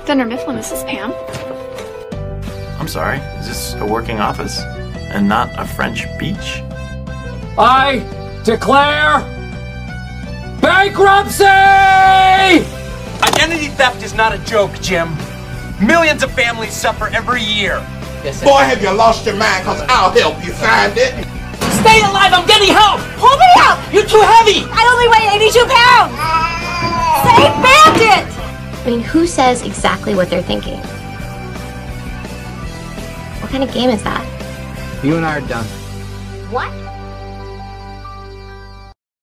Dunder Mifflin, this is Pam. I'm sorry, is this a working office and not a French beach? I declare bankruptcy! Identity theft is not a joke, Jim. Millions of families suffer every year. Yes, boy, have you lost your mind, because I'll help you find it. Stay alive, I'm getting help! Pull me out! You're too heavy! I only weigh 82 pounds! Say bandit! I mean, who says exactly what they're thinking? What kind of game is that? You and I are done. What?